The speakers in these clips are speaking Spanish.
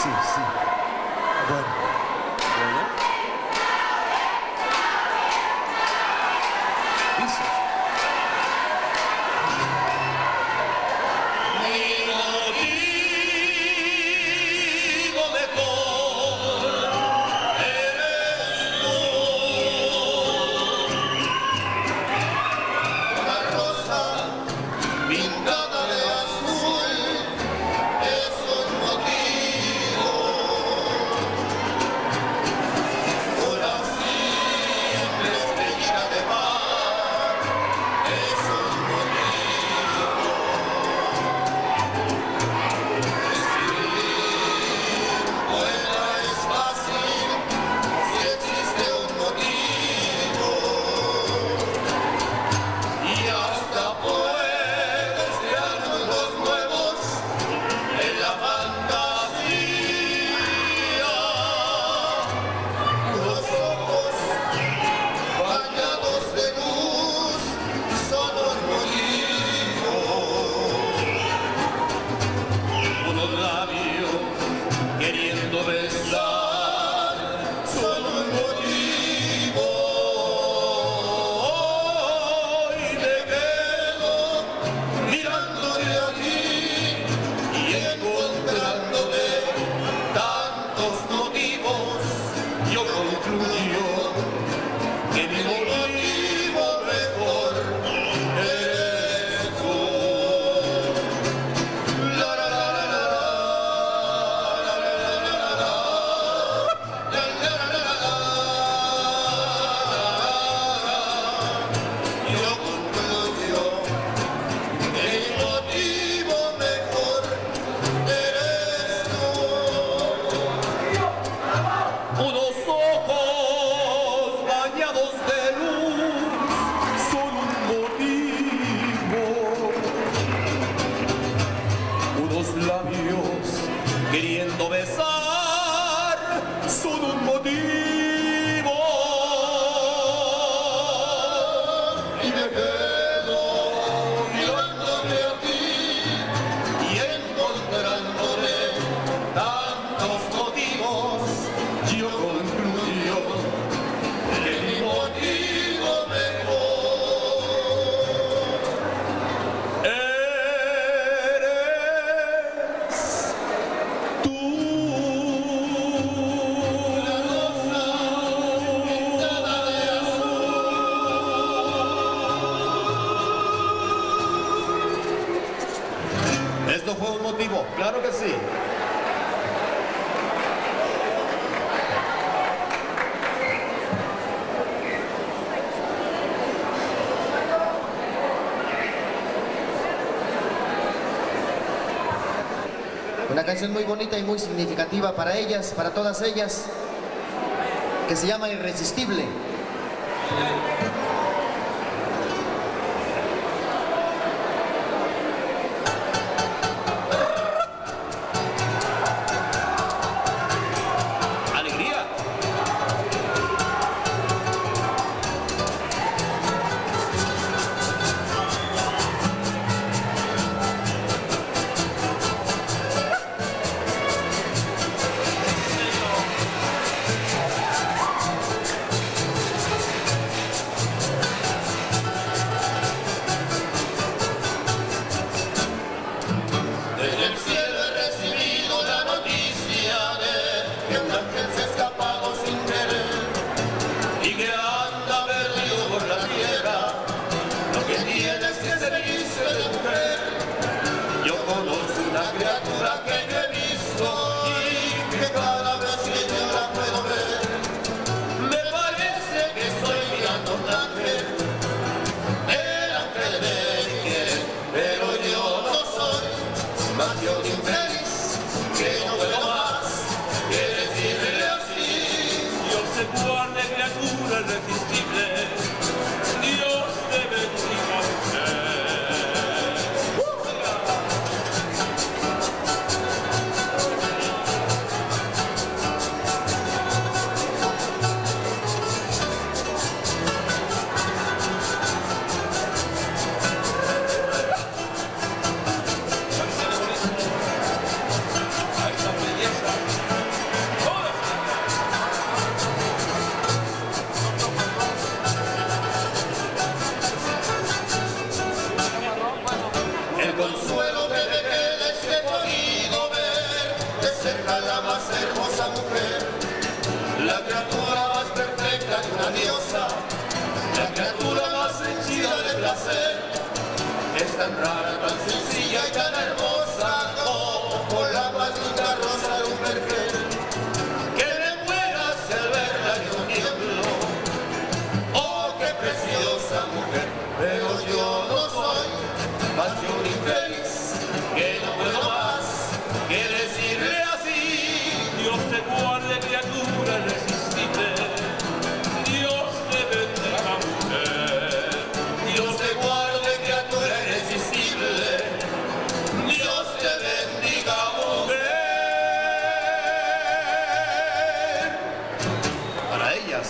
Sí, sí. Bueno. Dice. Queriendo besar son un motivo y me quedo mirándote a ti y encontrándole tantos motivos. Yo concluyo que mi motivo Esto fue un motivo, claro que sí. Una canción muy bonita y muy significativa para ellas, para todas ellas, que se llama Irresistible. es tan rara, tan sencilla y tan hermosa como la más linda rosa de un vergel. Que me muera si al verla yo tiemblo. Oh, qué preciosa mujer, pero yo no soy más que un infeliz que no puedo más que decirle así. Dios te guarde, criatura irresistible. Dios te bendiga, mujer. Dios te guarde, criatura irresistible. Dios te bendiga, mujer. Para ellas.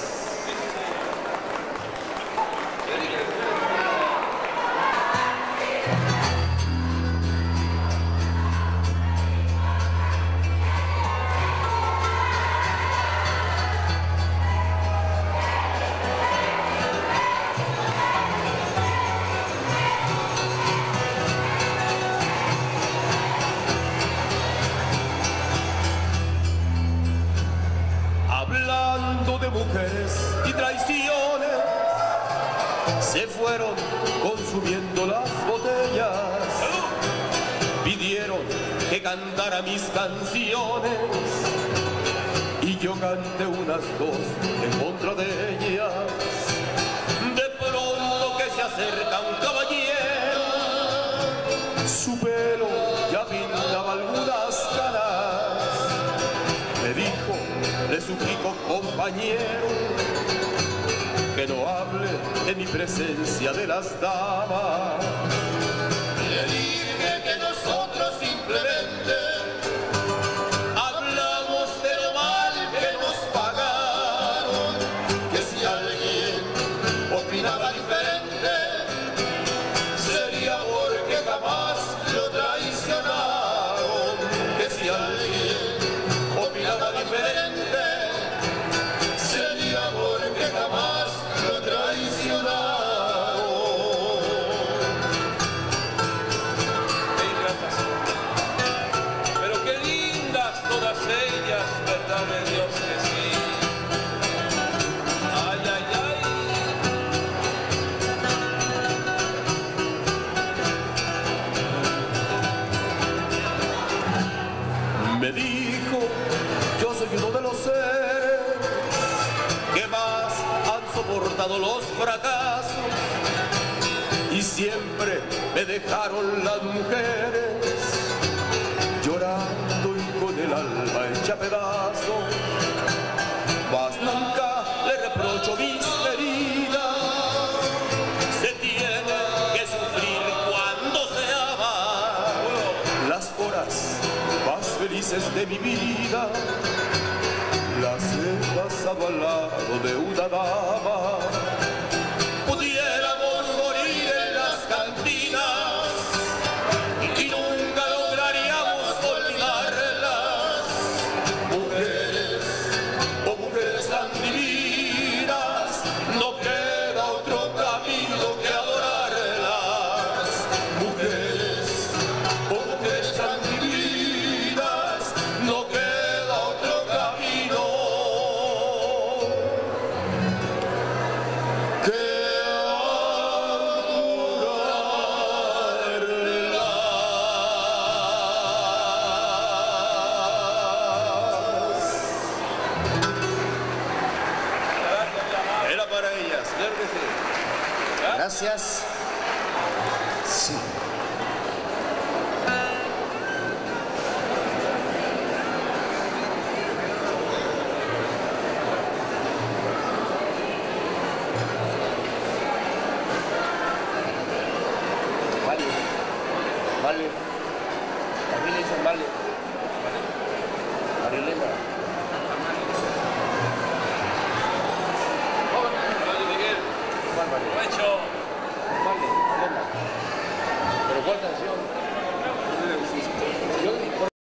Hablando de mujeres y traiciones, se fueron consumiendo las botellas. Pidieron que cantara mis canciones y yo canté unas dos en contra de ellas. De pronto que se acerca un caballero, su pelo ya pintaba algunas canas. Me dijo, le suplico, compañero, que no hable en mi presencia de las damas. Le dije que nosotros simplemente hablamos de lo mal que nos pagaron, que si alguien opinaba diferente sería porque jamás lo traicionaron, que si alguien opinaba diferente sería porque jamás lo traicionaron. Qué ingratas. Pero qué lindas todas ellas, verdad de Dios que sí. Ay, ay, ay. Me dijo, yo soy uno de los seres que más han soportado los fracasos y siempre me dejaron las mujeres llorando y con el alma hecha pedazos. Mas nunca le reprocho mis heridas, se tiene que sufrir cuando se ama. Las horas más felices de mi vida las he pasado al lado de una dama. Pudiéramos morir en las cantinas y nunca lograríamos olvidarlas. Mujeres, oh mujeres tan divinas, no queda otro camino que adorarlas. Mujeres, oh mujeres tan divinas, no queda otro camino que adorarlas. Era para ellas, claro que sí. Gracias. Sí. Vale, vale. A mí le dicen vale. María Elena.